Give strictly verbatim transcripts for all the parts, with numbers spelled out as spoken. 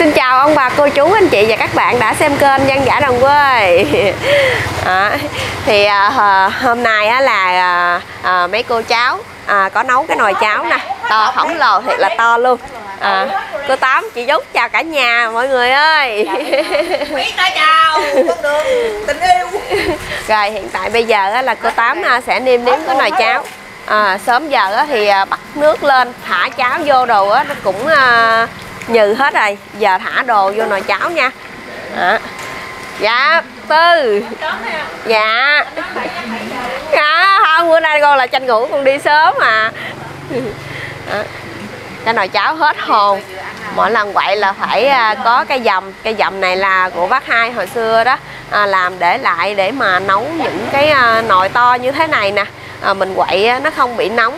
Xin chào ông bà cô chú anh chị và các bạn đã xem kênh Dân Dã Đồng Quê. À, thì à, hôm nay á, là à, à, mấy cô cháu à, có nấu cái nồi cháo nè, to khổng lồ thiệt là to luôn. À, cô Tám, chị Dúc chào cả nhà mọi người ơi. Chào con đường tình yêu. Rồi hiện tại bây giờ á, là cô Tám à, sẽ nêm nếm cái nồi cháo. À, sớm giờ á, thì à, bắt nước lên thả cháo vô đồ á, nó cũng à, nhừ hết rồi. Giờ thả đồ vô nồi cháo nha. À. Dạ Tư. Dạ. Dạ không, bữa nay con là tranh thủ con đi sớm mà. À. Cái nồi cháo hết hồn. Mỗi lần quậy là phải à, có cái dầm. Cái dầm này là của bác Hai hồi xưa đó, à, làm để lại để mà nấu những cái à, nồi to như thế này nè. À, mình quậy á, nó không bị nóng.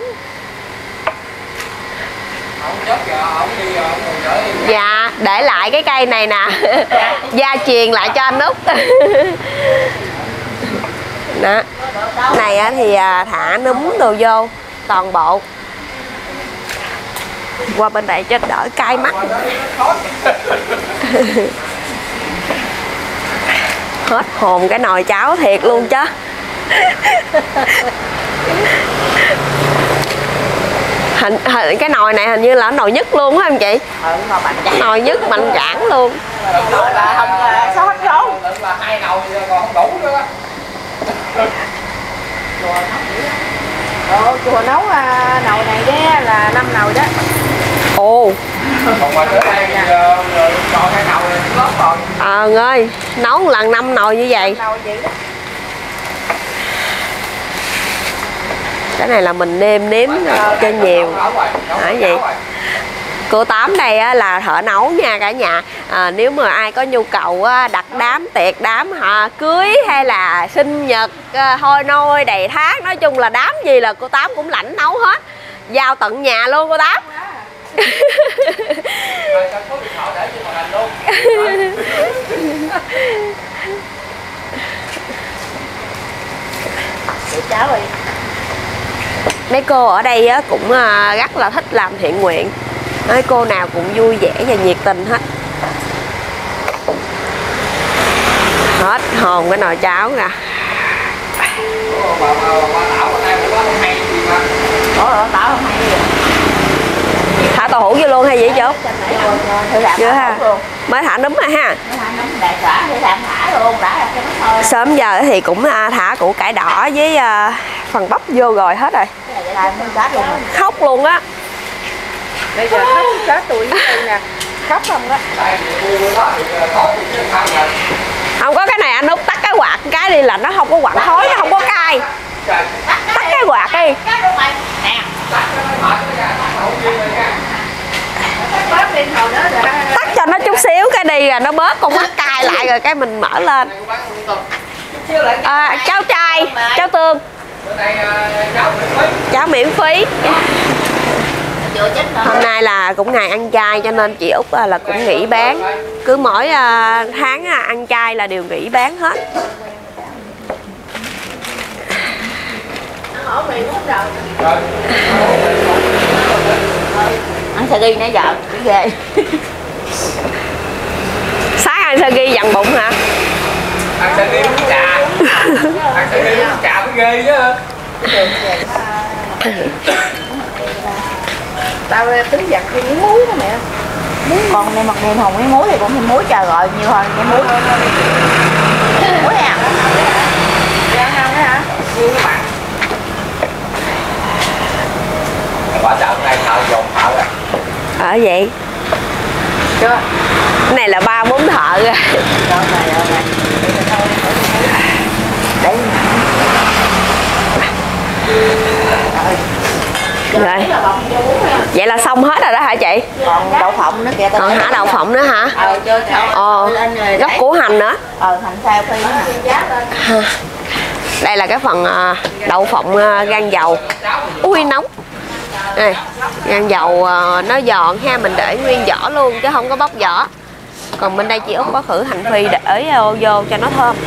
Dạ, để lại cái cây này nè. Gia truyền lại cho anh Út. Đó. Này á, thì à, thả núm đồ vô toàn bộ. Qua bên đây cho đỡ cay mắt. Hết hồn cái nồi cháo thiệt luôn chứ. Hình, hình cái nồi này hình như là nồi nhất luôn phải không chị? Ừ, nồi mạnh chản. Nồi nhất mạnh chản luôn. Nồi là không sót rau. Là hai nồi còn không đủ nữa. Ồ, chùa nấu à, nồi này đấy là năm nồi đó. Ồ. Còn mà tới đây còn hai nồi lớn rồi. Ờ à, ơi, nấu một lần năm nồi như vậy. Nồi vậy đó. Cái này là mình nêm nếm cho nhiều. Hả vậy? Cô Tám đây á, là thợ nấu nha cả nhà. À, nếu mà ai có nhu cầu á, đặt đám tiệc đám à, cưới hay là sinh nhật à, hôi nôi đầy thác, nói chung là đám gì là cô Tám cũng lãnh nấu hết, giao tận nhà luôn cô Tám. Cháu ơi. Mấy cô ở đây á, cũng à, rất là thích làm thiện nguyện. Mấy cô nào cũng vui vẻ và nhiệt tình hết. Hết hồn cái nồi cháo nè. Thả tàu hũ vô luôn hay vậy chú? Chưa ha. Mới thả núm rồi ha. Sớm giờ thì cũng thả củ cải đỏ với phần bắp vô rồi hết rồi. Khóc luôn á. Bây giờ khóc chết tuổi với đây nè. Khóc không đó. Không có cái này anh Út tắt cái quạt cái đi là nó không có quặn thối, nó không có cay. Tắt cái quạt đi. Tắt cho nó chút xíu cái đi rồi nó bớt con mắt cay lại rồi cái mình mở lên. À, cháo chay, cháo tương. Cháo miễn phí. Hôm nay là cũng ngày ăn chay cho nên chị Út là cũng nghỉ bán. Cứ mỗi tháng ăn chay là đều nghỉ bán hết. Ăn sagi nãy giờ cái ghê. Sáng ăn sagi dằn bụng hả? Ăn sagi uống trà. Ăn sagi uống trà mới ghê chứ. Tao tính giặt thêm miếng muối đó mẹ. Còn này mặt nêm hồng miếng muối thì cũng thêm muối chờ gọi nhiều hơn cái muối. Muối à? Dạ không đó hả? Nhiều các bạn. Quả chợ này thợ dồn thợ rồi. Ở vậy. Chưa. Cái này là ba bốn thợ rồi. Rồi này rồi này. Đấy. Rồi. Vậy là xong hết rồi đó hả chị? Còn đậu phộng nữa kìa. Còn hả đậu phộng nữa hả? Ờ chưa. Ờ. Gốc củ hành nữa. Ờ hành sao phi nữa. Đây là cái phần đậu phộng gan dầu. Ui nóng. Đây, gan dầu nó giòn ha, mình để nguyên vỏ luôn chứ không có bóc vỏ. Còn bên đây chị Út có khử hành phi để vô cho nó thơm.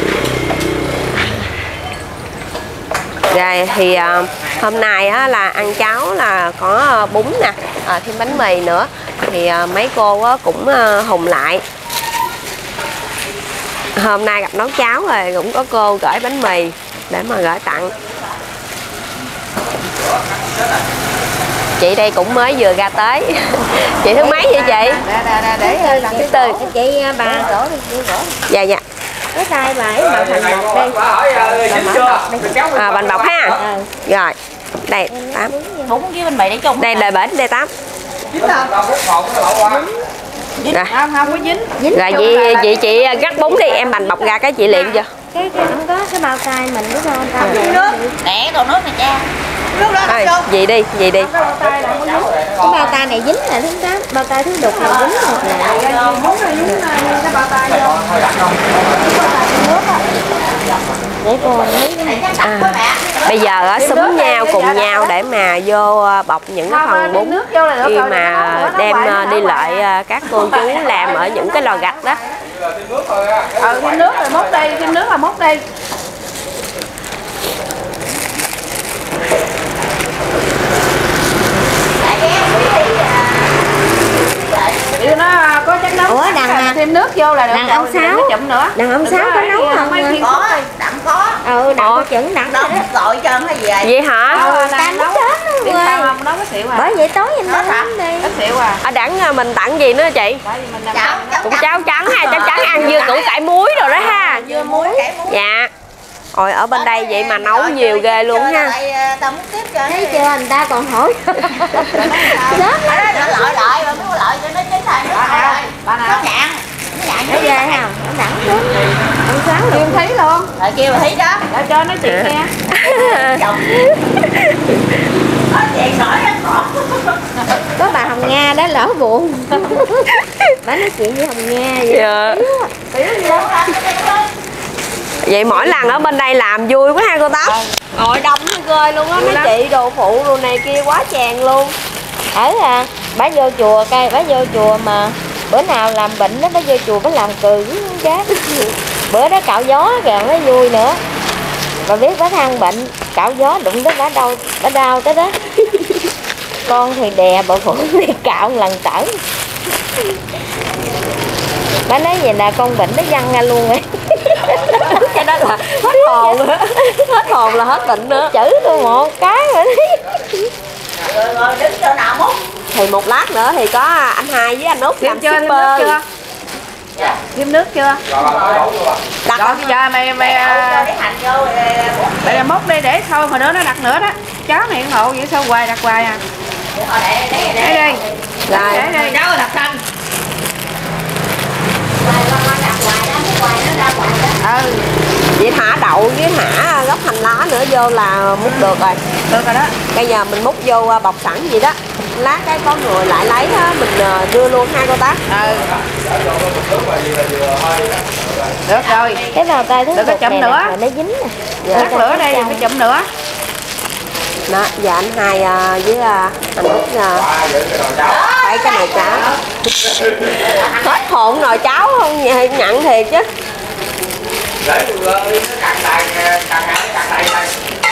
Rồi thì à, hôm nay á, là ăn cháo là có bún nè, à, thêm bánh mì nữa. thì à, mấy cô á, cũng à, hùng lại. Hôm nay gặp nấu cháo rồi cũng có cô gửi bánh mì để mà gửi tặng. Chị đây cũng mới vừa ra tới. Chị thứ mấy vậy chị? Để Thứ tư. chị bà đổ đi. Dạ dạ. Cái tay bà ấy bảo thành bọc đây. À, bánh bọc ha. Rồi. Đây tám. Bún với bánh mì để chung. Đây đời bển đây tám. Rồi. Không không có dính. dính Rồi chị chị chị gắt bún đi, em bành bọc ra cái chị liền cho. Cái cái không có cái bao tay mình đúng không? Tao nước. Nè còn nước này cha. Nước đó Rồi, gì đi, gì đi. Cái bao tay này dính. Cái bao tay này dính là thứ tám, bao tay thứ đục này dính một là muốn là dính cái bao tay vô. Để cô lấy cái này. À, bây giờ á xúm nhau cùng nhau để mà vô bọc những cái phần bún khi mà đem đi lại các cô chú làm ở những cái lò gạch đó. Ờ thêm nước rồi múc đi, thêm nước là múc đi. Điều nó có chắc nấu. Ủa đằng thêm nước vô là được. Đằng ông Sáu chụm nữa. Đằng ông Sáu có nấu không? Có, đặng có. Ừ, đặng có chừng đặng đó gọi cho nó về. Vậy hả? Ờ, tan nước chết luôn rồi. Không, nó có xỉu à. Bởi vậy tối em nó thắm đi. Nó xỉu à. Ở đặng mình tặng gì nữa chị? Cháo, cũng cháo trắng ha, cháo trắng ăn dưa củ cải muối rồi đó ha. Dưa muối. Dạ. Ôi ở bên đây vậy mà nấu nhiều ghê luôn ha. Tao muốn tiếp cho. Thấy chưa, người ta còn hỏi. Rớt lắm. Nó lội lại mà muốn lội cho nó chín thôi. Nó nhạn. Nó nhạn thấy ghê không? Nó đẳng xuống. Ông Sáu luôn. Kêu thấy luôn. Rồi kêu mà thấy đó. Để cho nó chuyện nghe. Chồng. Có chuyện nổi ra ngọt. Có bà Hồng Nga đó lỡ buồn. Bà nói chuyện với Hồng Nga vậy. Dạ. Vậy mỗi lần ở bên đây làm vui quá ha cô Tám. Ngồi đông ghê luôn á, mấy chị đồ phụ đồ này kia quá chèn luôn. Ở à, bà vô chùa cây, bà vô chùa mà bữa nào làm bệnh đó bà vô chùa bà làm cười với chát. Bữa đó cạo gió kìa nó vui nữa. Bà biết bà than bệnh, cạo gió đụng tới bà đau, bà đau tới đó. Con thì đè bà phụ đi cạo một lần tở. Bà nói vậy là con bệnh nó văng ra luôn rồi. Cái đó là hết hồn nữa. Hết hồn là hết bệnh nữa. Chữ tôi một cái rồi đấy. Rồi, rồi đứng chỗ nào múc. Thì một lát nữa thì có anh Hai với anh Út làm shipper. Thêm nước chưa? Dạ. Thêm nước chưa? Đặt rồi bây giờ mày mày mày múc đi để thôi hồi đó nó đặt nữa đó. Cháo này ngộ vậy sao hoài đặt hoài à. Để đi. Rồi. Để đi. Cháo đặt xanh. Ừ. Vậy thả đậu với thả gốc hành lá nữa vô là múc được rồi. Được rồi đó. Bây giờ mình múc vô bọc sẵn vậy đó. Lát cái có người lại lấy á, mình đưa luôn hai cô Tám. Ừ. Được rồi. Cái vào tay thứ được chậm nữa. Nó dính nè. Dạ. Tắt lửa đây phải chậm nữa. Đó, giờ anh Hai với anh Út thấy cái nồi cháo. Hết hồn nồi cháo không nhận thiệt chứ. Để tôi lên nó càng tay càng ngày càng tay đây.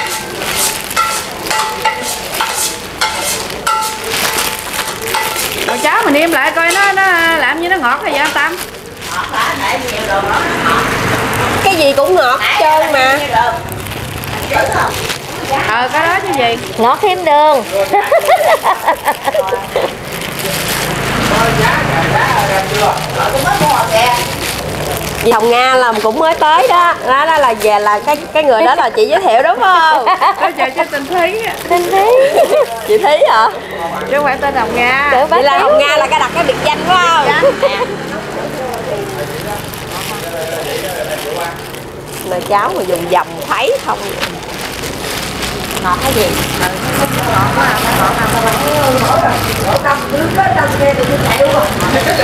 Nồi cháo mình im lại coi nó nó làm như nó ngọt hay vậy anh Tâm? Ngọt là để nhiều đồ nó ngọt. Cái gì cũng ngọt hết trơn mà. Ờ cái đó chứ gì? Ngọt thêm đường. Dì Hồng Nga là cũng mới tới đó. Đó, đó là về là cái cái người đó là chị giới thiệu đúng không? Tôi chờ cho Tình Thí. Tình Thí. Chị Thí hả? Chứ không phải tên Hồng Nga. Vậy là Hồng Nga là cái đặt cái biệt danh phải không? Nồi cháo mà dùng dòng thấy không? Ngọt cái gì? Ngọt quá à, ngọt à, ngọt à. Ngọt đông, đứng đó đông kia thì tôi chạy luôn rồi.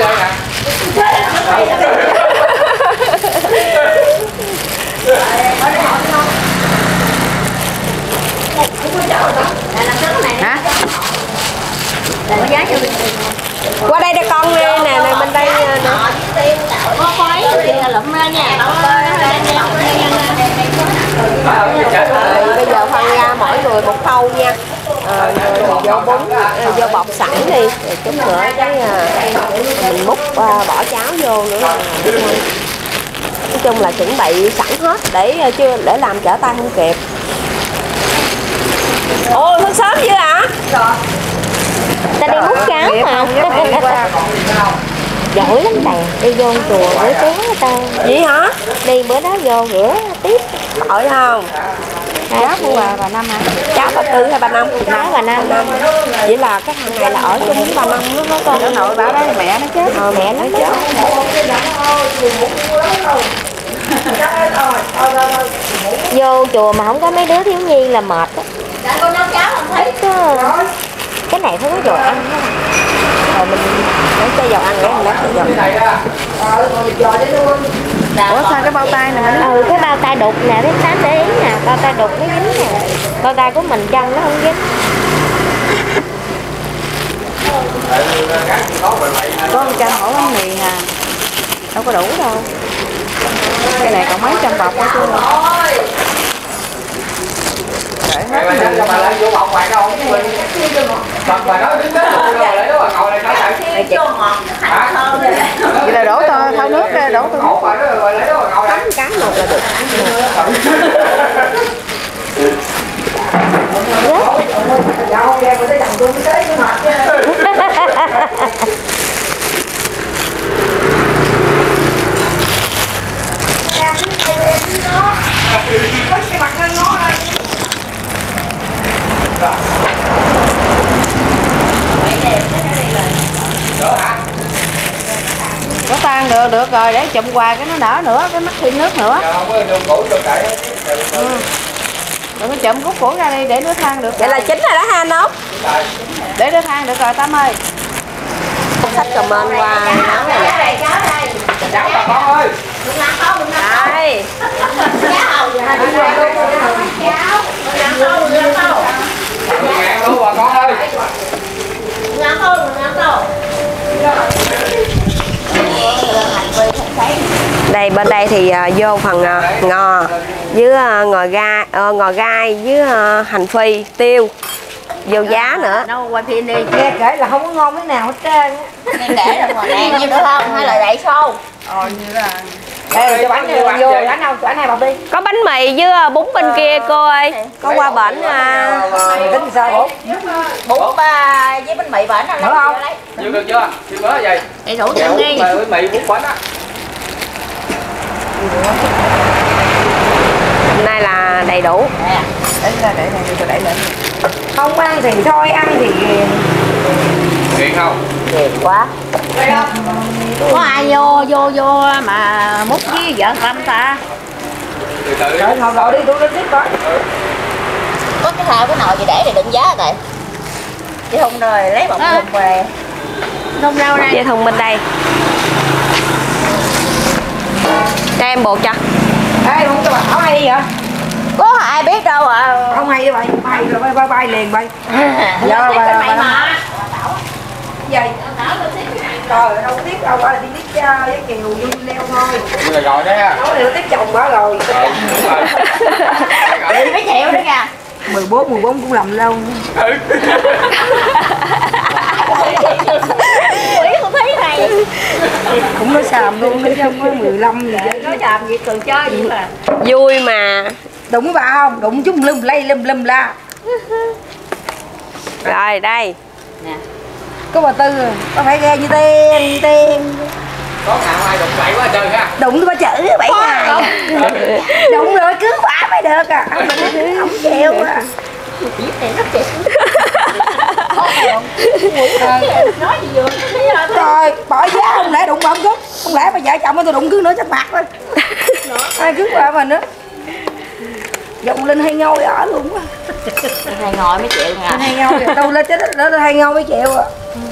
Hả? Qua đây đây con nè, nè nè bên đây nè. Có khói thì lụm ra nha. Rồi bây giờ phân ra mỗi người một khâu nha. À, rồi thì vô bún, vô bọc sẵn đi, rồi chút nữa cái mình múc bỏ cháo vô nữa là nói chung là chuẩn bị sẵn hết để chưa để làm trở tay không kịp. Ôi thức sớm chưa ạ? Ta đi múc cháo mà. Giỏi lắm bạn, đi vô chùa rửa chén người ta. Vậy hả? Đi bữa đó vô rửa tiếp. Hỏi không? Cháu của bà bà Năm hả? Cháu bà Tư hay bà Năm? Cháu bà Năm. Vậy là cái thằng này là ở chung với bà Năm đó nó con. Cháu nội bà đó mẹ nó chết. Ờ, mẹ nó chết. Vô chùa mà không có mấy đứa thiếu nhi là mệt á. Con nấu cháo không thấy. Cái này phải có dầu ăn đó. Rồi mình lấy chai dầu ăn để mình lấy chai dầu. Ủa sao cái bao tay này Ừ, cái bao tay đục nè, thấy tám để ý nè, bao tay đục nó dính nè. Bao tay của mình chân nó không dính. có một trăm ổ bánh mì à, đâu có đủ đâu. Cái này còn mấy trăm bọc nữa chứ. Mày bà cho bà lại vô bọc ngoài đâu không? Bọc bà nói đứng chết luôn rồi lấy đó bà ngồi này sao vậy? Hả? Vậy là đổ to thao nước ra đổ to. Ổ bà đó rồi lấy đó bà ngồi đây. Cái một là được. Có tan được được rồi để chụm hoài cái nó nở nữa, cái mắc thêm nước nữa. Ừ. Đừng có chụm cút củ ra đi để nước than được. Vậy là chín rồi đó ha anh Út. Để nước than được rồi Tâm ơi. Sách comment qua nấu này nè. Cháu bà con ơi. Đây. Ngàn luôn bà con ơi. Đây bên đây thì uh, vô phần uh, ngò với uh, ngò gai, uh, ngò gai với uh, hành phi, tiêu, vô giá nữa. Đâu quay phim đi. Nghe kể là không có ngon cái nào hết trơn. Nghe kể rồi ngồi nè, nhiêu nữa không? Hay là đẩy xô? Ờ như là. Đây cho bánh vô, vô bánh đâu, cho bánh hai bọc đi. Có bánh mì với uh, bún bên kia cô ơi. Có qua bển uh, Tính sao bố? Bún ba với bánh mì bển anh lấy không? Chưa được chưa? Chưa mới vậy. Để đủ chân đi. Với mì bún bánh á. hôm nay là đầy đủ. Để ra để này cho đẩy lên. Không ăn thì thôi, ăn thì Nghiện không? Nghiện quá. Có ai vô vô vô mà múc với vợ Tâm ta? Từ từ. Trời ngồi rồi đi, tôi lên tiếp coi. Có cái thao cái nồi gì để để đựng giá rồi. Chị Hùng rồi lấy bọc Hùng về. Không đâu đây. Dây thùng bên đây. Cho em bột cho. Ê, không cho bà Thảo hay đi vậy? Có ai biết đâu à. Không hay đi bay, bay rồi bay bay, bay liền bay. Giờ bà mày mà. Gì? Trời đâu có tiếp đâu, là đi tiếp với Kiều vui leo thôi. Như là rồi đấy ha. Nói là tiếp chồng quá rồi. Ờ, đúng rồi. Đi mấy triệu đó kìa. mười bốn, mười bốn cũng làm lâu. Quỷ không thấy này. Cũng nói xàm luôn, nó không có mười lăm gì vậy. Nói làm gì cười chơi vậy mà. Vui mà. Đụng với bà không? Đụng chút lum lay lum lum la. Rồi đây. Nè. Có bà Tư có phải ghe như tên tên. Có nào ai đụng bậy quá trời ha. Đụng tôi bà chữ bảy ngày. Đụng rồi cứu bà mới được à. Không chịu à. Nói gì vừa Trời, bỏ giá không lẽ đụng bà không cướp. Không lẽ bà vợ chồng tôi đụng cướp nữa chắc mặt thôi. Ai cướp bà mình nữa. Dòng lên hay ngôi ở luôn quá. Hai ngồi mấy triệu nha. Lên hay ngôi, đâu lên chết đó lên hay ngôi mấy triệu à.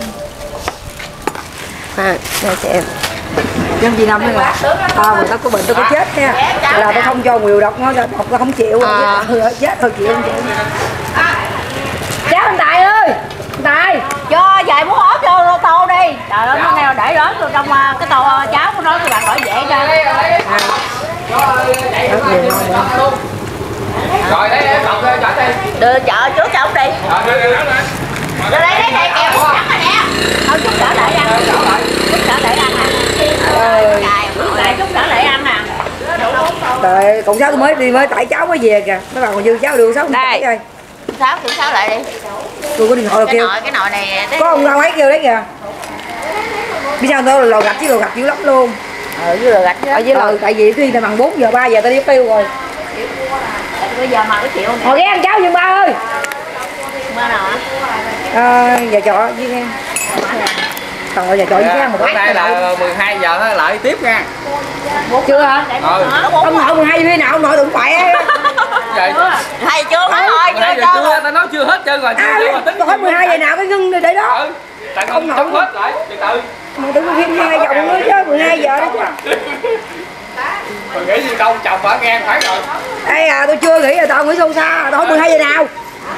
À, đây cho em. Nhân gì năm hay là à, người ta có bệnh tôi có chết nha, là tôi không cho nhiều độc, nó độc tôi không chịu À. chết thôi chịu không chịu. Cháu anh Tài ơi, anh Tài Cho vài muỗng ớt vô lô tô đi. Trời ơi, nó neo để đó vô trong uh, cái tô uh, cháo của nó, các bạn khỏi dễ cho. Rồi đấy, cộng cho chở đi. Đưa chợ trước cho ông đi. Rồi đưa đưa đưa. Đưa đây đây đây kèo trắng rồi nè. Thôi chút trở lại ăn. Chút trở lại ăn nè. Ờ, chút trở lại ăn nè. Trời, còn Sáu tôi mới đi mới tải cháu mới về kìa. Mấy bà còn dư cháu đưa Sáu không tải rồi. Sáu kêu Sáu lại đi. Tôi có điện thoại Cái kêu. nồi cái nồi này Có ông Long ấy kêu đấy kìa. Biết sao tôi lò gạch chứ lò gạch dữ lắm luôn. ở dưới lò gạch Ở dưới lò tại vì khi là bằng bốn giờ ba giờ tao đi tiêu rồi. bây giờ mà cái triệu nè. Hồi ghé ăn cháo giùm ba ơi. Ba nào hả? À, giờ trọ với em. Còn giờ trọ với em một Bữa nay là mười hai giờ nó lại tiếp nha. chưa hả? Ừ. Ông nội mười hai giờ nào ông nội đụng khỏe. Vậy. Hay chưa má ơi, chưa chưa. Chưa, tao nói chưa hết trơn rồi. À, tôi hỏi mười hai giờ nào cái ngưng rồi để đó. Ừ. Tại không chấm hết lại, từ từ. Mà tôi phim hai vòng nữa chứ mười hai giờ đó chứ. Rồi nghĩ gì đâu, chồng bà nghe phải rồi. Ê à, tôi chưa nghĩ là tao nghĩ sâu xa, tao hỏi mười hai giờ nào.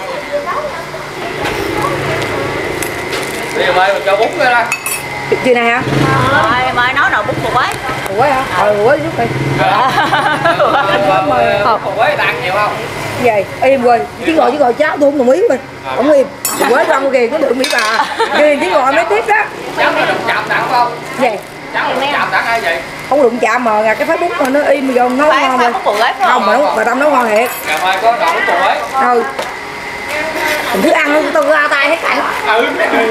Bây giờ mời mình cho bún ra đây. Chuyện này hả? Rồi, mời nấu nồi bún bò quế. Bò quế hả? Ờ, bò quế chút đi. Bò quế ăn nhiều không? Vậy, im quên, chứ ngồi chứ ngồi cháu tôi không đồng ý quên. Không im, bò quế rong kìa, cái lượng Mỹ bà. Kìa, chứ ngồi mới tiếp đó. Cháu có đụng chạm đặng không? Vậy? Cháu đụng chạm đặng hay vậy? Không đụng chạm mà ngà cái phái bún mà nó im mà vô nấu ngon rồi. Không, mà nấu, mà tâm nấu ngon thiệt. Ngày mai có đậu bún bò quế. Ừ. Mình thứ ăn tôi ra tay hết cả. Ừ.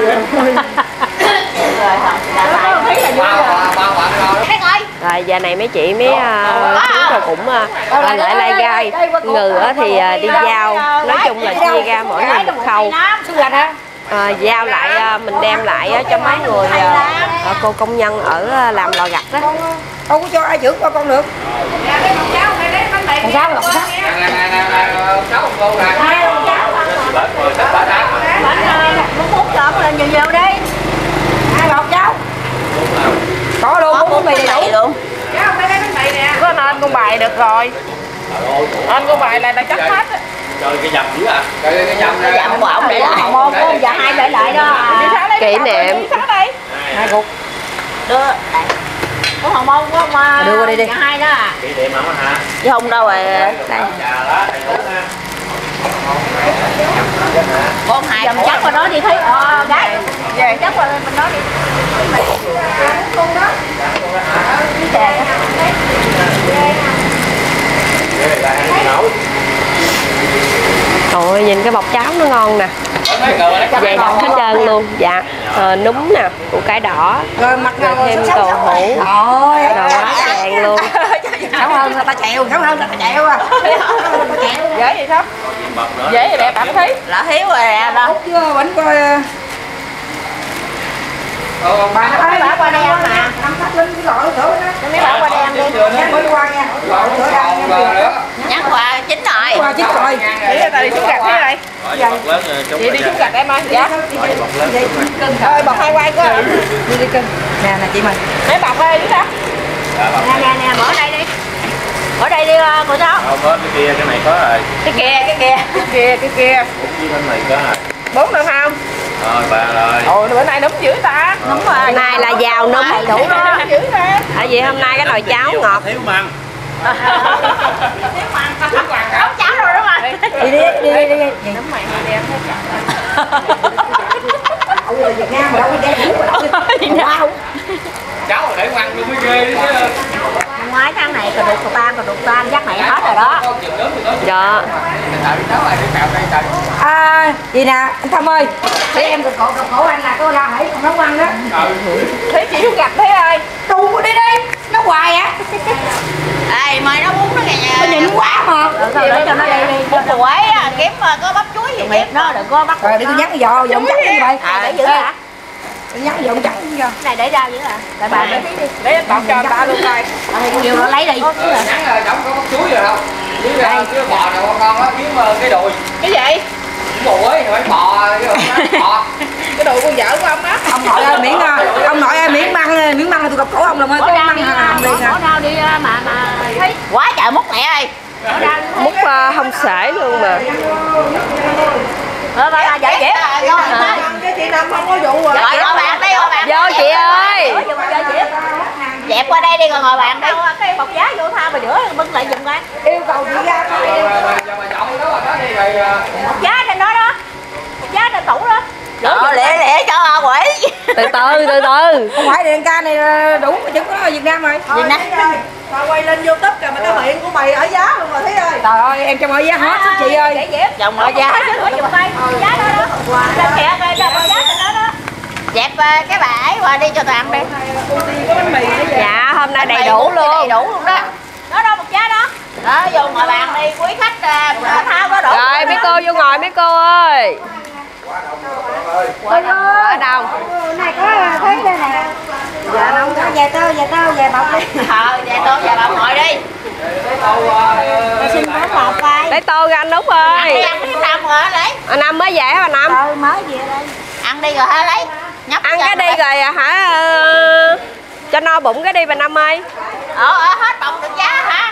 Rồi giờ này mấy chị mấy uh, chú rồi cũng uh, lại lai gai ngừ thì uh, đi giao, nói chung là chia ra mỗi người một khâu. À, giao lại uh, mình đem lại uh, cho mấy người uh, cô công nhân ở uh, làm lò gạch đó. Không có cho ai giữ con con được. Con sao rồi? Con sao? Nè nè nè nè, cháu không cô nè. Hai con cháu. Bớt rồi, sắp bớt đã. Muốn bún trộn lên nhiều nhiều đi. Hai lọt cháu. Có luôn, bún mì đầy đủ luôn. Có nên con bài được rồi. Anh con bài này là chắc hết. Trời cái dầm dữ à. Trời cái dầm Cái dầm của ông để lại một con và hai để lại đó. Kỷ niệm. hai cục. Đưa. Có hồng bông có mà đưa qua đây đi. Hai đó à. Kỷ niệm không hả? Chứ không đâu rồi. Đây. Con hai dầm chắc vào đó đi thấy ờ gái. Về chắc vào bên đó đi. Con đó. Trời nhìn cái bọc cháo nó ngon nè. Dày đặc hết trơn luôn. Dạ. À, núm nè, củ cải đỏ. Rồi mặt rồi thêm tàu hũ. Rồi quá chèn luôn. Xấu hơn ta chèo, xấu hơn ta chèo à. Dễ vậy sao? Dễ vậy đẹp cảm thấy. Lạ hiếu rồi nè. Hút chưa, bánh coi. Ờ, bà nó Mấy bà qua đây ăn mà. Năm khách lên cái gọi cửa đó. Mấy bà qua đây ăn đi. Nhắc mới qua nha. Gọi cửa ra nha. Nhắc qua chín rồi. Qua chín rồi. Để ta đi xuống gạch thế này. Chị đi xuống gạch em ơi. Dạ. Ơi bọc hai quay cơ. Đi đi cưng. Nè nè chị mình. Mấy bọc ơi chứ sao? Nè nè nè, mở đây đi. Ở đây đi cô cháu. Không có cái kia, cái này có rồi. Cái kia, cái kia. Cái kia, cái kia. Cũng với bên này có rồi. Bốn được không? Rồi ba rồi. Ồ bữa nay nấm dữ ta. Đúng rồi. Hôm nay là giàu nấm đủ đó. Dữ ta. Tại vì hôm nay cái nồi cháo ngọt. Thiếu măng. Nấu cháo rồi đúng rồi. Đi đi đi đi đi. Nấm mày đem hết cả. Ông người Việt Nam mà đâu có đem nước mà đâu. Cháu để măng luôn mới ghê chứ. Năm ngoái tháng này cà đục cà ban cà đục ban chắc mẹ hết rồi đó. Dạ. À, gì nè, anh Tâm ơi. Để em cực khổ, cực khổ anh là cô ra hãy còn nấu ăn đó. Thế chị xuống gạch thế ơi. Đu đi đi, nó hoài á. Ê mời nó bún nó kìa. Nó nhịn quá mà. Được rồi để cho nó đi đi. Bún bò quế á, kiếm mà có bắp chuối gì miệt nó đừng có bắt. Rồi để tôi nhắc cái giò, giọng trắng như vậy. À để giữ hả? Tôi nhắc giọng trắng như vậy. Này để rau giữ hả? Để bà để đi. Để anh bọc cho anh ta luôn coi. Nhiều nó lấy đi. Nhắn là giống có bắp chuối rồi không? Dưới đây chứ bò nào con con á, kiếm cái đùi. Cái gì? Bò quế thì phải bò chứ không bò. Cái đồ con vợ của ông đó. Ông nội ơi miếng ông nội ơi miếng măng miếng măng là tôi gặp cổ ông là ơi có măng hàm đi nè. Bỏ rau đi mà mà thấy quá trời múc mẹ ơi. Múc uh, không sể luôn mà. Ờ bà dễ dễ. Cái chị Năm không có vụ rồi. Rồi ngồi bạn đi, ngồi bạn. Vô chị ơi. Dẹp qua đây đi rồi ngồi bạn đi. Cái bọc giá vô tha mà rửa bưng lại giùm coi. Yêu cầu chị ra coi. Cho bà chồng giá trên đó đó, giá trên tủ đó. Ờ, lẹ lẹ cho bà quỷ. Từ từ từ từ. Không phải điện ca này đủ chứng của nó ở Việt Nam rồi. Việt Nam. Tao quay lên YouTube kìa mà cái miệng của mày ở giá luôn rồi Thúy ơi. Trời ơi em trong ở giá hết á chị ơi. Chồng ở giá chứ chồng tay. Giá đó đó. Lên kẹt về cho giá trên đó đó. Dẹp cái bà ấy qua đi cho tao ăn đi. Dạ hôm nay đầy đủ luôn. Đầy đủ luôn đó. Đó đó một giá đó. Đó vô ngồi bàn đi quý khách thao đó đổ. Rồi mấy cô vô ngồi mấy cô ơi. Quá đông. Quá đông. Này có thấy đây nè. Dạ không có về tao về tao về bọc đi. Ờ về tôi về bọc ngồi đi. Tôi xin có bọc coi. Lấy tô ra anh Út Ăn đi ơi. ăn cái Năm rồi lấy. Bà Năm mới về hả bà Năm? Ờ mới về đây. Ăn đi rồi hả lấy. Nhấp Ăn cái đi rồi hả? ờ, Cho no bụng cái đi bà Năm ơi. Ờ ờ hết bọc được giá hả?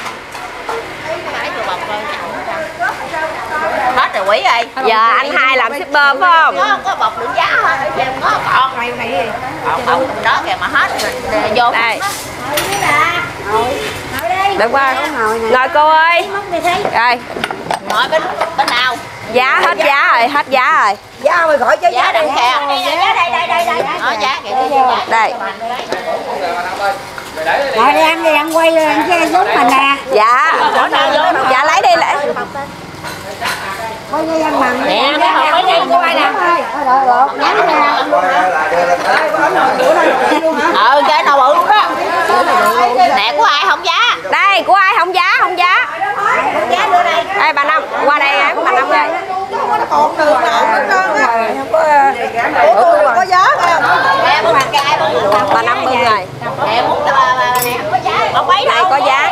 Hết rồi quý ơi. Giờ anh hai làm shipper phải không? Có có bọc được giá hả? Em có còn Mày này gì? còn bọc đó kìa mà hết rồi vô. Đây. Ngồi đây. Được qua. Ngồi cô ơi. Rồi. Ngồi bên bên nào? Giá hết giá rồi, hết giá rồi. Giá mày khỏi chứ Giá đằng kè. Giá đây đây đây đây. Ờ giá kìa đi. Đây. Rồi đi ăn đi ăn quay lên che xuống mình nè. Dạ. Dạ lấy đi lấy. Quay đi ăn mặn. Nè cái hộp mấy đây của ai nè. Rồi rồi. Ờ cái nào bự luôn đó. Nè của ai không giá? Đây, của ai không giá, không giá. Giá đưa đây. Đây bà Năm, qua đây ăn bà Năm ơi. Còn được mà không có có giá kìa. Nè muốn cái ai bự. Bà Năm bưng rồi. Nè muốn nè không có giá. Bọc mấy Đây có giá.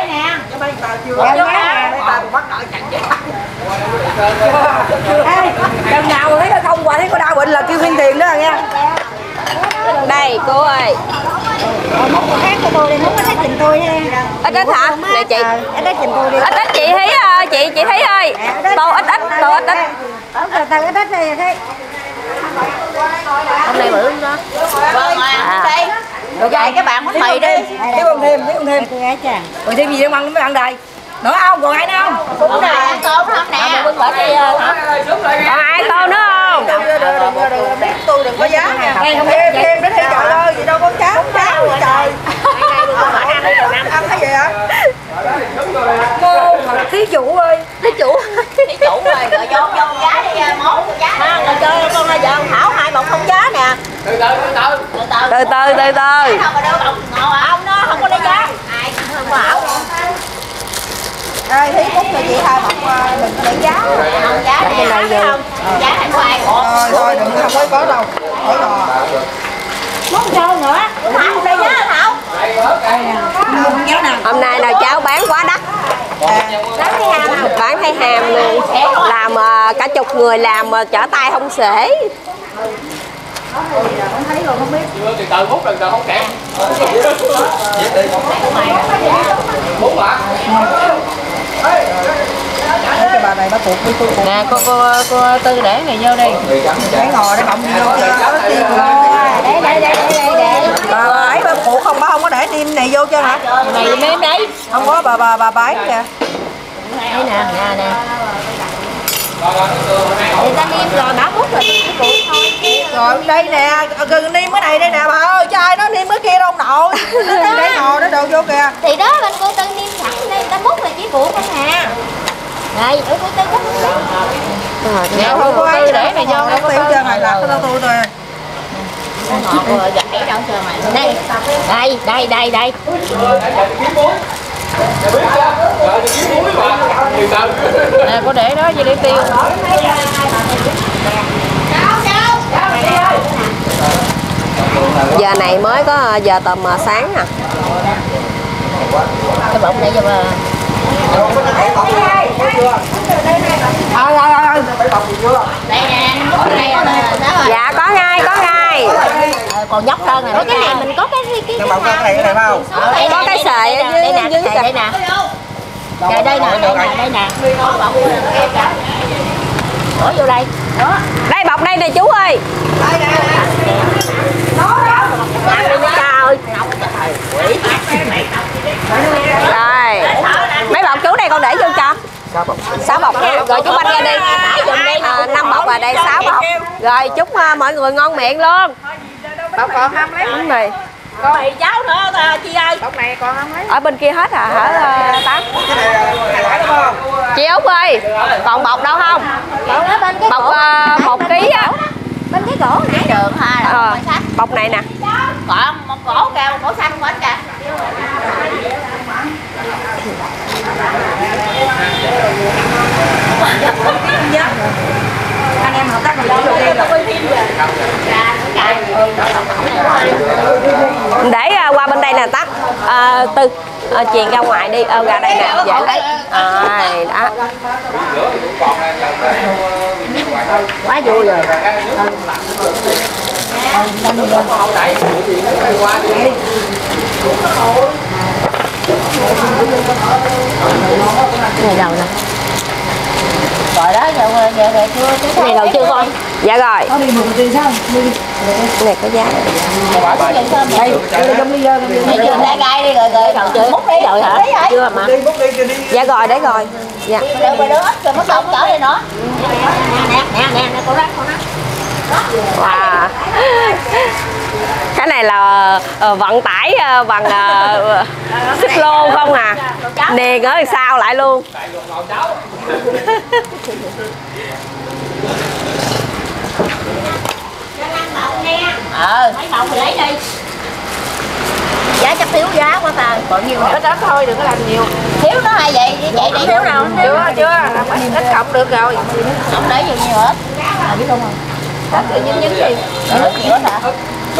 Lần nào thấy không qua thấy có đau bệnh là kêu thêm tiền đó nha. Đây cô ơi. Múc một khác cho tôi đi, múc cái tình tôi nha. Ít ít hả? Nè chị. Ít ít tình tôi đi. Ít ít chị Thí ơi, chị chị Thí ơi. Tô ít ít, tô ít ít. Ở tao ít ít đây thấy. Hôm nay bự không đó? Vâng ạ, đi. Rồi vậy cái bạn bánh mì đi. Chứ không thêm, chứ không thêm. Rồi thêm gì đâu ăn mới ăn đây. Nữa không? Còn ai nữa không? Cũng nè, ăn cơm không nè. Còn ai tô nữa không? Tôi đừng có giá nha. Thêm thêm đến đây trời ơi, gì đâu có cháo, cháo trời. Ăn cái gì hả? Cô thí chủ ơi. Thí chủ. Thí chủ rồi, rồi vô vô giá đi, món giá. Ha, rồi cho con ra vợ Thảo hai bọc không giá nè. Từ từ từ từ. Từ từ từ từ. Cái nào mà đưa bọc ngọt à? Ông đó không có lấy giá. Ai không Thảo. Ơi thí cút cho chị hai bọc đừng có để giá. Không giá nè, thấy không? Giá này của ai của? Thôi thôi đừng không có có đâu. Khỏi đò. Món trâu nữa. Thảo đây giá Thảo. Hôm nay nào cháu bán quá đắt. Bán thấy hàm luôn. Làm uh, cả chục người làm mà trở tay không xuể. Không thấy rồi không biết. Từ từ múc từ từ không kẹt. Múc hả? Cái bà này bà cuộc đi tôi cuộc. Nè cô cô cô Tư để này vô đi. Để ngồi để bọng vô để để để để để bà ấy bà cuộc không bà không có để tim này vô cho hả? Này nếm đấy. Không có bà bà bà bái kìa. Đây nè, nè nè. Người ta niêm rồi bảo mút rồi cái cuộc thôi. Rồi đây nè, gần niêm cái này đây nè bà ơi, cho ai nó niêm cái kia đâu nội. Để ngồi để đồ vô kìa. Thì đó bên cô Tư niêm sẵn đây, người ta mút là chỉ cuộc không à. Đây, ở cô Tư có mút đấy. Nè không có ai để này vô đâu có tiêu trơn này là cái tôi thôi. Ngọt rồi gãy đâu trơn mày. Đây, đây, đây, đây, đây. Nè cô để đó gì để tiêu. Giờ này mới có giờ tầm sáng nè. Cái bọng này cho bà. Ờ rồi rồi rồi. Đây nè, đây nè. Dạ có ngay, có ngay. Còn nhóc hơn nè. Cái này mình có cái cái Nhưng mà cái này cái này phải không? Có cái sợi ở dưới đây nè, dưới đây nè. Đây đây nè, đây nè, đây nè. Bỏ vô đây. Đây bọc đây nè chú ơi. Đây nè. Ăn đi mấy cha ơi. Rồi. Mấy bọc chú này con để vô cho. sáu bọc nha. Rồi chú banh ra đi. À, năm bọc và đây sáu bọc. Rồi chúc uh, mọi người ngon miệng luôn. Bọc còn không lấy Bánh mì. Con mì cháu nữa ta chị ơi. Bọc này còn không lấy. Ở bên kia hết à hả uh, Tám? Chị Út ơi, còn bọc đâu không? Bọc uh, một ký á. Bên cái gỗ nãy đường ha là Ờ, sách. bọc này nè. Còn một gỗ kêu một gỗ xanh của anh kìa. Anh em hợp tác mình đi rồi. Để uh, qua bên đây nè Tắt. Uh, Tư uh, chuyền ra ngoài đi, uh, ra đây nè, dễ lấy. Rồi, đó. Quá vui rồi. Này đầu nè. Rồi đó, giờ giờ giờ chưa chưa Này đầu chưa con? Dạ rồi. Có đi mượn tiền sao? Này có giá. Đây, đây trong đi ra. Mày chưa ra gai đi rồi rồi đầu chưa múc đi rồi hả? Chưa mà. Dạ rồi, để rồi. Dạ. Đừng rồi đứa rồi mất công chở đi nữa. Nè nè nè nè cô đó cô đó. Wow. Cái này là uh, vận tải uh, bằng uh, xích lô không à. Niền ở sau lại luôn. Ờ, mấy bầu thì lấy đi. Giá chắc thiếu giá quá ta. Còn nhiều Ít ít thôi, đừng có làm nhiều. thiếu nó hay vậy đi chạy đi thiếu đâu. Chưa, chưa, ít cộng được rồi. Không để nhiều nhiều hết. À biết không? Ít tự nhiên những gì. Nước nhiều hết hả?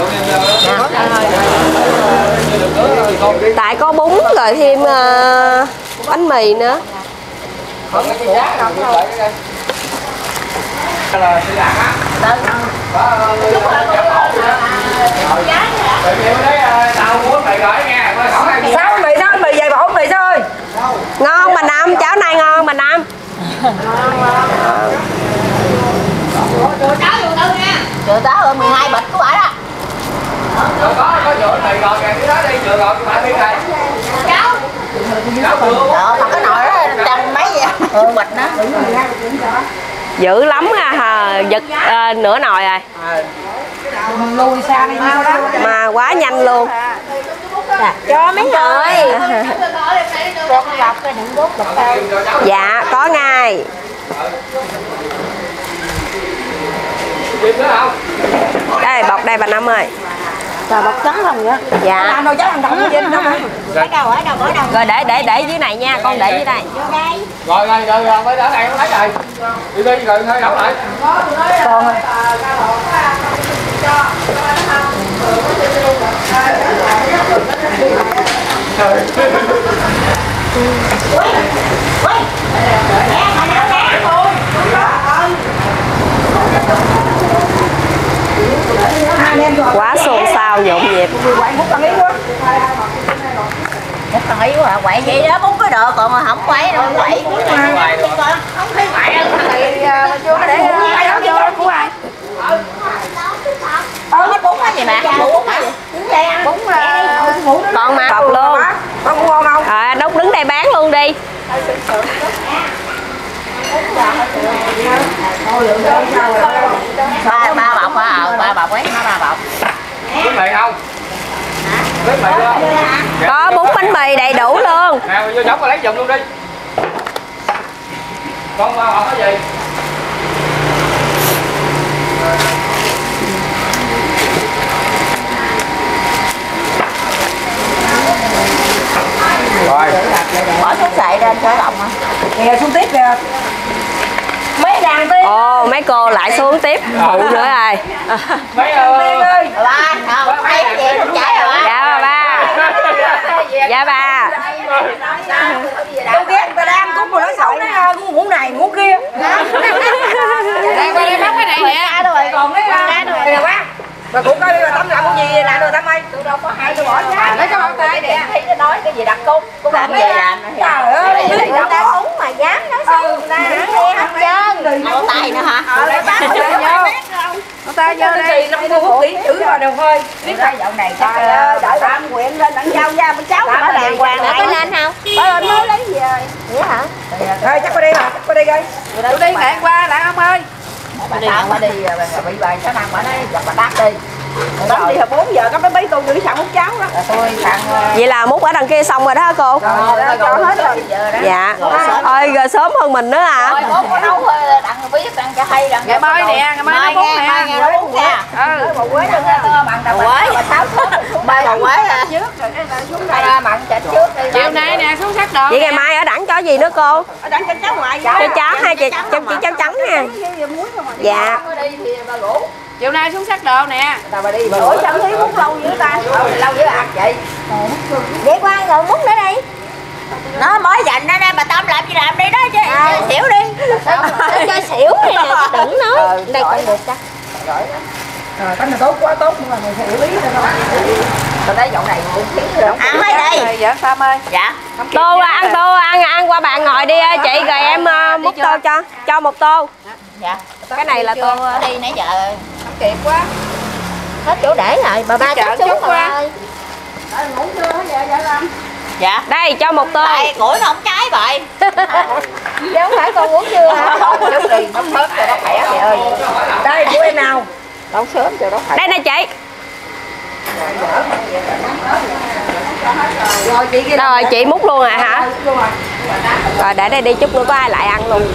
Tại có bún rồi thêm uh, bánh mì nữa. Không có cái giá đâu thôi. Là sẽ làm á. Có chục giá hả? Tại vì đấy tao muốn mày gọi nghe, coi hỏi ai. Sáu mì đó, mì dày bổ mì sao ơi. Ngon mà Năm, cháo này ngon mà Năm. Chừa cháu vô tư nha. Chừa cháu hơn mười hai bịch của bà đó. Rồi có có dỗ mày gọi kìa, cái đó đi chừa gọi cho bạn biết này. Cháu. Cháu chừa. Ờ, mà cái nồi đó trăm mấy vậy? Ừ, bịch nữa. Dữ lắm ha, giật uh, nửa nồi rồi. Lùi xa đi mau đó. Mà quá nhanh luôn. Cho mấy người. Cho con lọc cái đựng đốt bịch tao. Dạ, có ngay. Đây, bọc đây bà Năm ơi. Trời bọc trắng không vậy? Dạ. Làm đâu chắc làm động gì đâu hả? Ở đâu ở đâu ở đâu? Rồi để để để dưới này nha, con để dưới đây. Rồi rồi rồi rồi mới đỡ này không lấy rồi. Đi đi rồi hơi đóng lại. Còn ơi. Quá xôn xao nhộn nhịp. Một thằng yếu hả? Quậy vậy đó, bún cái độ còn mà không quậy đâu, quậy. Không thấy quậy đâu. Chưa để ai đó vô của ai? Ờ, hết bún hết vậy mà. Bún hết vậy. Bún bún Con mà bọc luôn. Con ngon không? Rồi anh Út đứng đây bán luôn đi. Ba ba bọc hả? Ờ, ba bọc ấy, nó ba bọc. Bún mì không? Bún mì không? Có bún bánh mì đầy đủ luôn. Nào vô giống mà lấy giùm luôn đi. Con qua họ có gì? Rồi. Bỏ thuốc sậy lên cho lòng hả? Nè xuống tiếp kìa. Mấy đàn tiên. Ồ, mấy cô lại xuống tiếp phụ nữa rồi. Mấy ơi. Ba, không, thấy vậy không chạy rồi ba. Dạ ba. Dạ ba. Tôi ghét người ta đang cút mà nói xấu nó muốn này muốn kia. Đây qua đây bắt cái này nè. Còn cái này nè bác. Mà cũng coi là tấm làm cái gì lại rồi tấm ơi. Tôi đâu có hay tôi bỏ giá. Lấy cái bao tay nè. Thấy nó nói cái gì đặt cúc. Cũng làm gì làm. Trời ơi. Người ta uống mà dám nói xấu người ta hả? Nghe hết trơn. Lỗ tay nữa hả? Ờ, lỗ tay vô. Lỗ tay vô đây. Nó không hút kỹ chữ vào được thôi. Biết sao dạo này chắc đợi tam quyện lên đặng giao ra bên cháu. Có đàng hoàng để có lên không? Có lên mới lấy về. Vậy hả? Rồi chắc qua đây hả? Chắc qua đây coi. Tôi đi mẹ qua lại ông ơi. Bà đi bà đi bị bà sao năng bà nói giật bà đáp đi. Tắm đi hồi bốn giờ có mấy mấy tôi đi sẵn múc cháo đó. Tôi sẵn. Vậy là múc ở đằng kia xong rồi đó hả cô? Rồi đó, cho hết rồi. Dạ. Ôi rồi sớm hơn mình nữa à. Rồi bố có nấu đặng biết đặng cho hay đặng. Ngày mai nè, ngày mai nấu bún nè. Ngày nấu bún nè. Ừ, bò quế đừng bằng đầu quế. bà sáu sớm xuống Ba bò quế hả? Trước rồi cái là xuống đây mặn chạch trước đi. Chiều nay nè xuống sắc đồ. Vậy ngày mai ở đẳng cho gì nữa cô? Ở đặng cho cháu ngoại. Cho cháu hai chị cho chị cháu trắng nha. Dạ. Chiều nay xuống sắc đồ nè. Tao bà đi bà ủa sao thấy múc lâu dữ ta? Lâu dữ ăn vậy. Để qua rồi múc nữa đi. Nó mới dành ra đây bà Tâm làm gì làm đi đó chứ. À. Xỉu đi. Cho xỉu đi nè, đừng nói. Đây còn được chắc. Rồi cái này tốt quá tốt nhưng mà mình phải xử lý thôi thôi. Tao thấy dạo này cũng khiến rồi. Ăn hết đi. Dạ Sam ơi. Dạ. Tô ăn tô ăn ăn qua bạn ngồi đi chị rồi em uh, múc tô cho. Cho một tô. Dạ. Cái này là tô Ở đi nãy giờ. Không kịp quá. Hết chỗ để rồi, bà ba chắc xuống rồi. Ngủ chưa hả dạ dạ Lâm? Dạ. Đây cho một tô. Tại củi nó không cháy vậy. Chứ không phải con uống chưa hả? Chút đi, nó hết rồi đó khỏe chị ơi. Đây của em nào? Đón sớm cho đó khỏe. Đây nè chị. Rồi chị kia Rồi chị múc luôn rồi hả? Rồi để đây đi chút nữa có ai lại ăn luôn.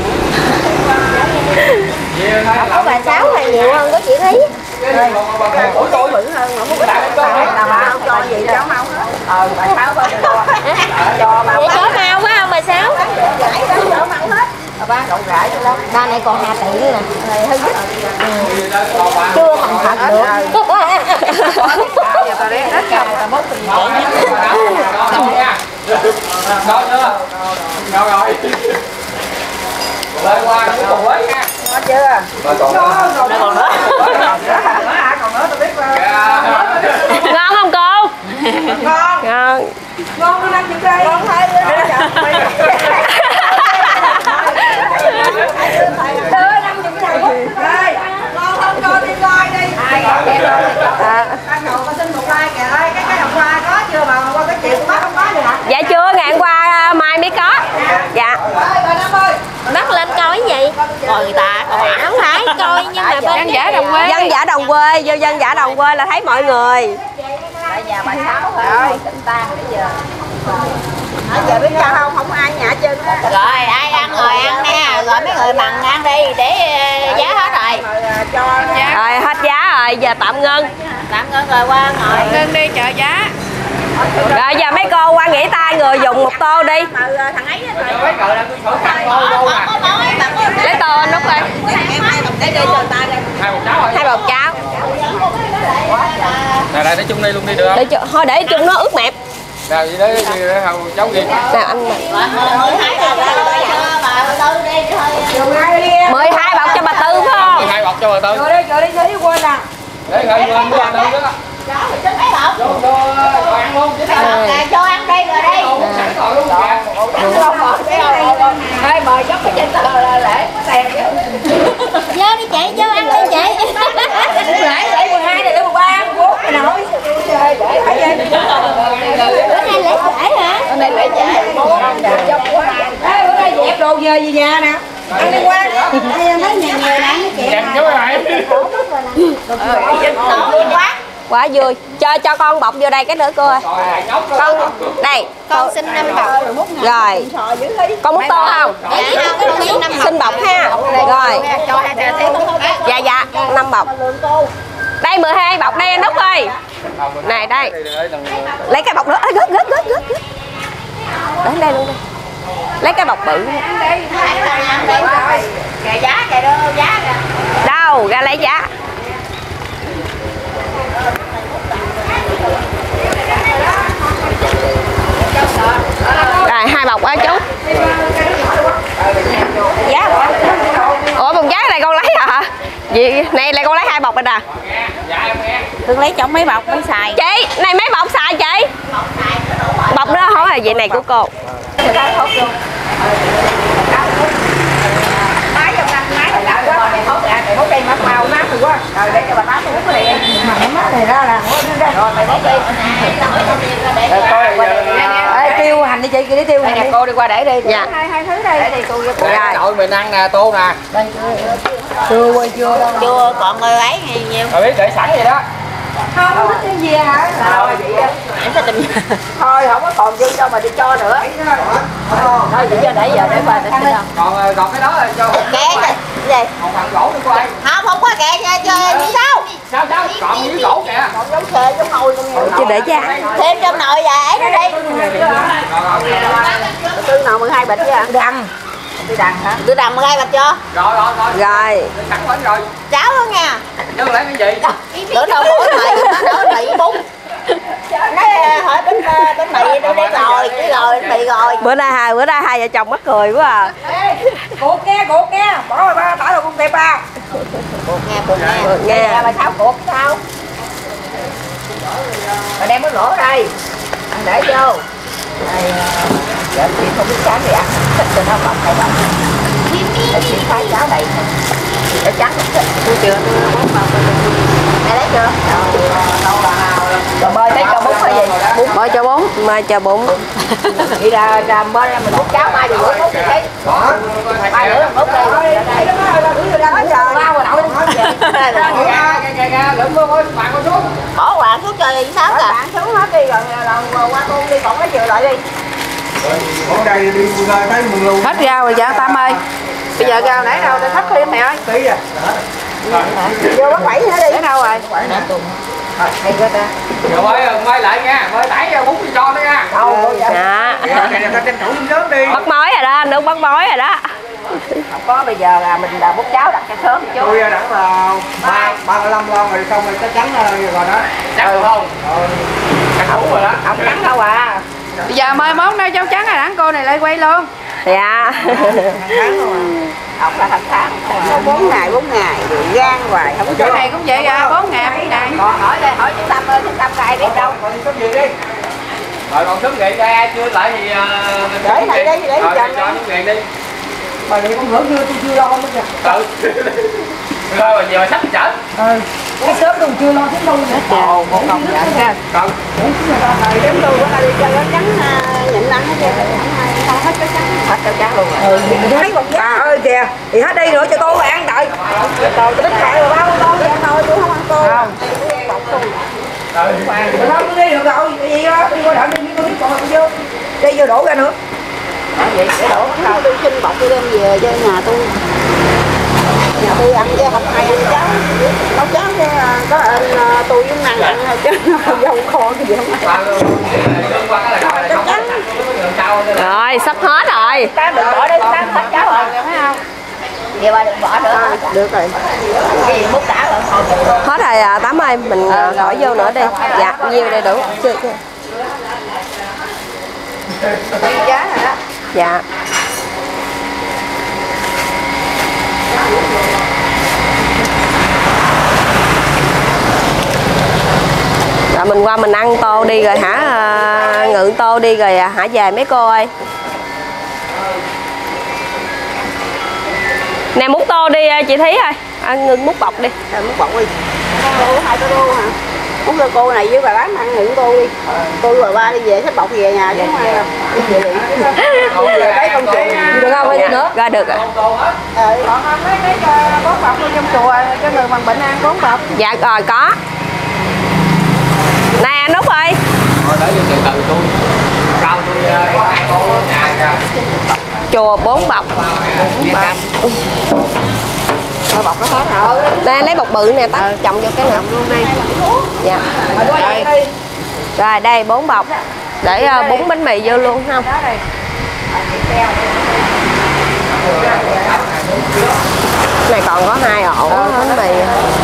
Có bà Sáu hay nhiều hơn có chị Thí. Ủa tôi bự hơn mà muốn đặt là bà không cho gì cháu mau hết. Ờ bà Sáu coi cho. Cho bà. Vậy chó mau quá không bà Sáu? Cháu mau hết. Bà ba rộng rãi cho lắm. Ba này còn hà tỷ nè. Hơi dứt. Chưa thành thật được. Giờ tao đếm hết rồi tao múc từng vậy nha. Đó chưa? Rồi rồi. Lên qua cái còn quế nha. Ngon chưa? Rồi còn nữa. Còn nữa. Còn nữa. Còn nữa tao biết Ngon không cô? ngon. Ngon. Ngon nó năm chục đây. Ngon hai đứa đưa năm chục cái này đây. Ngon không cho đi like đi. Ai gọi em ơi. Ăn đầu tao xin một like kìa ơi. Cái cái đồng hoa có chưa mà qua cái chuyện của bác không có được hả? Dạ chưa, ngày hôm qua mai mới có. Dạ. Ơi bà Năm ơi. Bắt lên coi cái gì? Coi người ta. Không phải coi nhưng mà bên Dân giả đồng quê. Dân giả đồng quê, vô dân giả đồng quê là thấy mọi người. Tại nhà bà Sáu rồi, tỉnh tan bây giờ. Ở giờ biết sao không, không ai nhà chân á. rồi ai ăn rồi ăn nha, rồi mấy người bằng ăn đi để giá hết rồi. Cho Rồi hết giá rồi, giờ tạm ngưng. Tạm ngưng rồi qua ngồi. ngưng đi chờ giá. Rồi giờ mấy cô qua nghỉ tay người dùng một tô đi. Thằng ấy Mấy cậu là tôi thử khăn thôi đâu à. Lấy tô anh Út ơi. để đi chờ ta đây. Hai một cháu rồi. Hai bột cháo. Nè đây để chung đi luôn đi được không? Để cho, thôi để chung nó ướt mẹp. Nào gì đấy gì đấy hầu cháu ghiền. Nào anh này. mười mười hai hai bọc cho bà Tư phải không? Hai bọc cho bà Tư. Rồi đi, rồi đi, rồi đi quên nè. Để khởi quên của bà Tư đó. cho mấy bọc. Cho cho ăn luôn chứ sao? Cho ăn đi rồi đi. Sẵn rồi luôn kìa. Ê mời dốc cái trên tờ là lễ tiền chứ. Vô đi chị, vô ăn đi chị. Lễ lễ mười hai này lễ mười ba, mười bốn này nổi. Để phải vậy. Bữa nay lễ trễ hả? Bữa nay lễ trễ. Ê bữa nay dẹp đồ về về nhà nè. Ăn đi qua. Đây em thấy nhà người ăn cái Chặt chú mày. Quá. Quá vui. Cho cho con bọc vô đây cái nữa cô ơi. Con đây. Con xin năm bọc. Rồi. Con muốn tô không? Dạ không, con xin năm bọc. Xin bọc ha. Rồi. cho hai trà thêm. Dạ dạ, năm bọc. Đây mười hai bọc đây anh Út ơi. Này đây. Lấy cái bọc nữa. Gớt gớt gớt gớt. Đến đây luôn đi. Lấy cái bọc bự. Kệ giá, kệ đâu giá kìa. Đâu, ra lấy giá. Rồi hai bọc á chú. Giá. Ủa bông giá này con lấy hả? Gì này là con lấy hai bọc rồi nè. Tôi lấy trong mấy bọc mới xài. Chị, này mấy bọc xài chị? Bọc đó không là vậy này của cô. Máy trong năm máy là đó này hốt ra này hốt đây mắt màu mát rồi quá. Rồi để cho bà tám hút cái này. Mà cái mắt này ra là rồi mày lấy đi. Rồi coi. Ê tiêu hành đi chị, đi tiêu hành. Cô đi qua để đi. Dạ. Hai hai thứ dưới đây. Để đây tôi với Đây, nội mình ăn nè, tô nè. đây. Chưa quay chưa đâu. Chưa, còn người ấy nhiều. Rồi biết để sẵn vậy đó. Không, không thích cái gì hả? Nào vậy á. Em sẽ tìm. Thôi không có còn dư đâu mà đi cho nữa. Thôi vậy giờ để giờ để bà để đâu. Còn còn cái đó là cho Kẻ này. Gì? còn thằng gỗ nữa coi. Không, không có kẻ nha, chơi như sao? Sao sao? Còn dưới gỗ kìa. Còn giống xe giống nồi luôn. Chứ để cha. Thêm trong nồi vậy nó đi. Tư nào mười hai bịch chứ. Đằng. Tư đằng hả? Tư đằng mười hai bịch cho. Rồi rồi rồi. Rồi. Sẵn hết rồi. Cháu đó nha. Chứ lấy cái gì? Đỡ đâu mỗi mày, đỡ mày bún. Nói hỏi bánh bánh mì nó đến rồi, cái rồi bánh mì rồi. Bữa nay hai bữa nay hai vợ chồng mắc cười quá à. Cột nghe, cột nghe. Bỏ ba bỏ vào con tép ba. Cột nghe, cột nghe. Cột nghe. Bà sao cột sao? Bà đem cái lỗ đây. Anh để vô. Đây giờ chị không biết chán gì ăn. Thích cho nó bọc hay bọc. Để chị phái cháo này. Để trắng tôi chưa tôi bún vào đây lấy chưa rồi bơi thấy cho bún hay gì bún Bơi cho bún, mai cho bún. đi ra ra bơi ra mình bút cháo mai thì bữa bút thì thấy mai nữa bút đây đây bỏ hoàng xuống chơi gì sao cả xuống hết đi rồi qua con đi còn cái vừa lại đi Ở đây đi thấy mừng luôn. hết rau rồi dạ Tam ơi bây giờ rau nãy đâu để thắt thêm mẹ ơi Tí à. vô bắt bảy nữa đi để đâu rồi hay quá ta Rồi bơi bơi lại nha, bơi đẩy bún cho nó nha. đâu Dạ. Này ta tranh thủ sớm đi. Bắt mối rồi đó, nước bắt mối rồi đó. không có bây giờ là mình là bút cháo đặt cho sớm chú Tôi đã vào ba ba mươi lăm lon rồi xong rồi chắc chắn rồi đó. Chắc được không? Ừ. Chắc đủ rồi đó. không trắng đâu à Bây giờ mời món đâu cháu trắng rồi đẳng cô này lại quay luôn. Dạ. học là hàng tháng có bốn ngày bốn ngày rồi gan hoài không có Cái này cũng vậy à, bốn ngày bốn ngày. còn hỏi đây hỏi chú Tâm ơi chú Tâm ai biết đâu Còn sớm gì đi. Rồi còn sớm nghỉ ra chưa lại thì mình để này đi để cho chồng sớm nghỉ đi. mà đi con hưởng chưa tôi chưa lo nữa kìa Ừ. Thôi mà giờ sắp chở. ừ cái sớm tôi chưa lo đến đâu nữa ồ một đồng dạ nha Còn đếm tôi bữa nay đi chơi nó trắng nhịn ăn hết trơn không hết cái trắng hết cái trắng luôn ừ thấy một bà ơi kìa thì hết đi nữa cho tôi mà ăn đợi tôi tính lại rồi bao con vậy thôi tôi không ăn tô không bọc tôi rồi thôi tôi đi được rồi gì đó đi qua đợi đi tôi biết còn tôi vô đi vô đổ ra nữa đó vậy để đổ bắt đầu tôi xin bọc tôi đem về cho nhà tôi nhà tôi ăn chứ không ai ăn cháo nấu cháo chứ có ơn tôi với năng ăn thôi chứ dâu kho cái gì không ăn Rồi, sắp hết rồi. ta đừng bỏ đi ta hết cháo rồi thấy không vậy bà đừng bỏ nữa được rồi gì múc đã rồi Hết rồi à, Tám ơi, mình à, khỏi vô nữa đi. Dạ, nhiêu đây đủ. Chưa, chưa. giá rồi đó Dạ. Rồi mình qua mình ăn tô đi rồi hả, à, ngự tô đi rồi hả về mấy cô ơi. Nè múc tô đi chị Thí ơi, ăn ngưng múc bọc đi. à, múc bọc đi cô hai cái đô hả múc cho cô này với bà bán ăn ngự cô đi tôi bà ba đi về xách bọc về nhà chứ không ai đi về về cái công chuyện được không hay nữa Ra được rồi. ờ còn không lấy cái bốn bọc đi trong chùa cho người bằng bệnh ăn bốn bọc Dạ rồi có. Nè Nút ơi. Thôi để cho từ từ tôi. Rau tôi có hai cô ở nhà kìa. Chùa bốn bọc. Rồi bọc nó hết rồi Đây lấy bọc bự nè, tắt chồng vô cái nào luôn đây. Dạ. rồi Rồi đây bốn bọc. Để uh, bún bánh mì vô luôn không? Này còn có hai ổ bánh mì.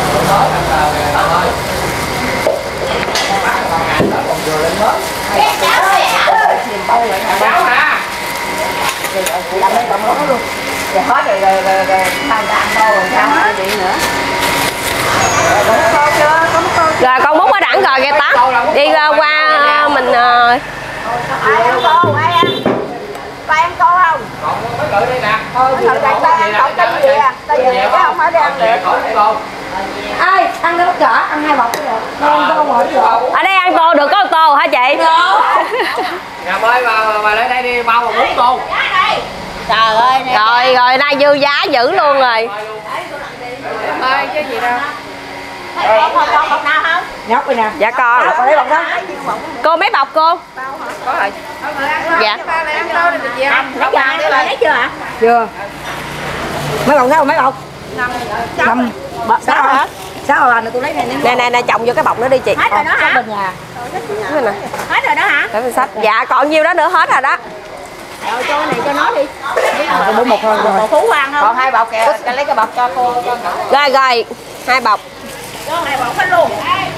Cháu nè. làm lên cộng nó luôn rồi hết rồi rồi rồi rồi tham gia ăn đâu rồi sao ai điện nữa rồi có con chưa có con Rồi con múc ở đẳng rồi kìa Tám. Đi uh, qua uh, mình uh... ai ăn cô ai ăn có ăn cô không Còn mấy gửi đây nè. thôi thằng đây ta ăn cậu tên gì à tên gì chứ không phải đi ăn được Khỏi cô. ai ăn cái bất cỡ ăn hai bọc cái được ăn tô rồi được Ở đây ăn tô được có một tô hả chị? Nhà ơi mà mà lấy đây đi bao một bốn tô. Trời ơi nè. Rồi rồi nay dư giá dữ luôn rồi. Ơi chứ gì đâu. Có con con bọc nào không? Nhóc rồi nè. Dạ con. Con lấy bọc đó. Cô mấy bọc cô? Có rồi. Dạ. Ba lại ăn đâu thì chị ăn. Lấy vàng đi lấy chưa hả? Chưa. Mấy bọc sao mấy bọc? Năm. Bọc sáu hả? Sáu rồi này tôi lấy này nè. Nè nè nè trồng vô cái bọc nữa đi chị. Hết rồi đó hả? Bình nhà. Đây nè. Hết rồi đó hả? Để mình sách. Dạ còn nhiêu đó nữa hết rồi đó. Rồi cho cái này cho nó đi. Tôi muốn một thôi rồi. Một Phú Hoàng không? Còn hai bọc kìa, cho lấy cái bọc cho cô. Rồi rồi, hai bọc. Cho hai bọc hết luôn.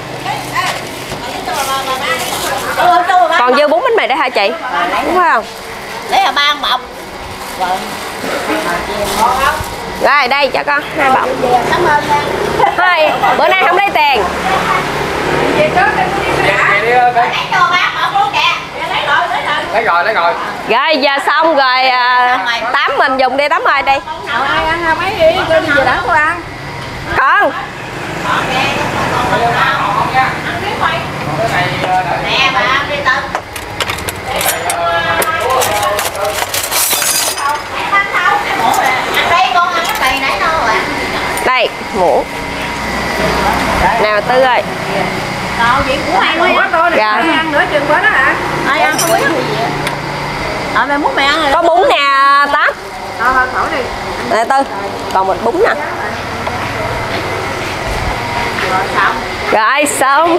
Ừ, cho ba. Còn dư bốn bánh mì đấy hả chị? Đúng không? Lấy là ba bọc. Rồi đây cho con hai bọc. Cảm ơn nha. Thôi, bữa nay không lấy tiền. Về trước đi đi Về đã. đi ơi, Lấy cho ba bọc luôn kìa. Lấy rồi, lấy rồi. lấy rồi lấy rồi. Rồi giờ xong rồi à, tám mình dùng đi tám ơi đi. Nào ai ăn không ấy đi, cho đi về đắng cô ăn. Con. Nè bà ăn đi Tân. Ăn đây con ăn cái mì nãy đâu rồi. Đây, muỗng. Nào Tư ơi. Còn chuyện của hai Quá cô này Dạ. ai ăn nữa chừng quá đó hả? ai ăn không biết. Ờ mày muốn mày ăn rồi. Có bún nè Tám. Thôi thôi thổi đi. Nè Tư. Còn một bún nè. Rồi xong. Rồi xong.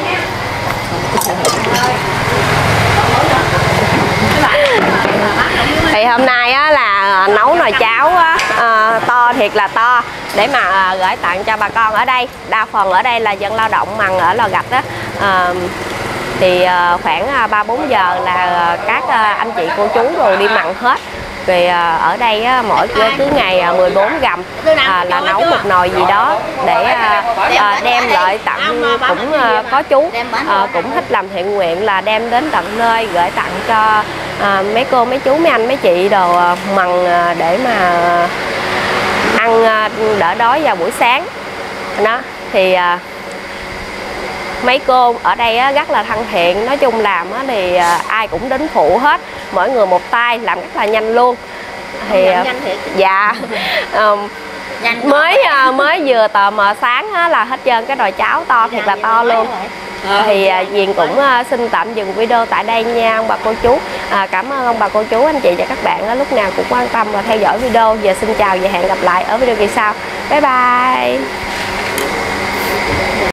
Thì hôm nay á, là nấu nồi cháo á, à, to thiệt là to để mà à, gửi tặng cho bà con ở đây. Đa phần ở đây là dân lao động mần ở Lò Gạch á. À, thì à, khoảng à, ba bốn giờ là à, các à, anh chị cô chú rồi đi mặn hết. Rồi à, ở đây á, mỗi cứ ngày à, mười bốn gầm à, là nấu một nồi gì đó để à, à, đem lại tặng, cũng à, có chú à, cũng thích làm thiện nguyện là đem đến tận nơi gửi tặng cho à, mấy cô mấy chú mấy anh mấy chị đồ à, mần à, để mà ăn à, đỡ đói vào buổi sáng đó. Thì à, mấy cô ở đây á, rất là thân thiện, nói chung làm á, thì à, ai cũng đến phụ hết, mỗi người một tay làm rất là nhanh luôn. Thì à, dạ um, mới à, mới vừa tờ mờ sáng á, là hết trơn cái nồi cháo to thiệt là to luôn. Thì à, Duyên cũng à, xin tạm dừng video tại đây nha ông bà cô chú. à, Cảm ơn ông bà cô chú anh chị và các bạn á, lúc nào cũng quan tâm và theo dõi video. Giờ xin chào và hẹn gặp lại ở video kỳ sau. Bye bye.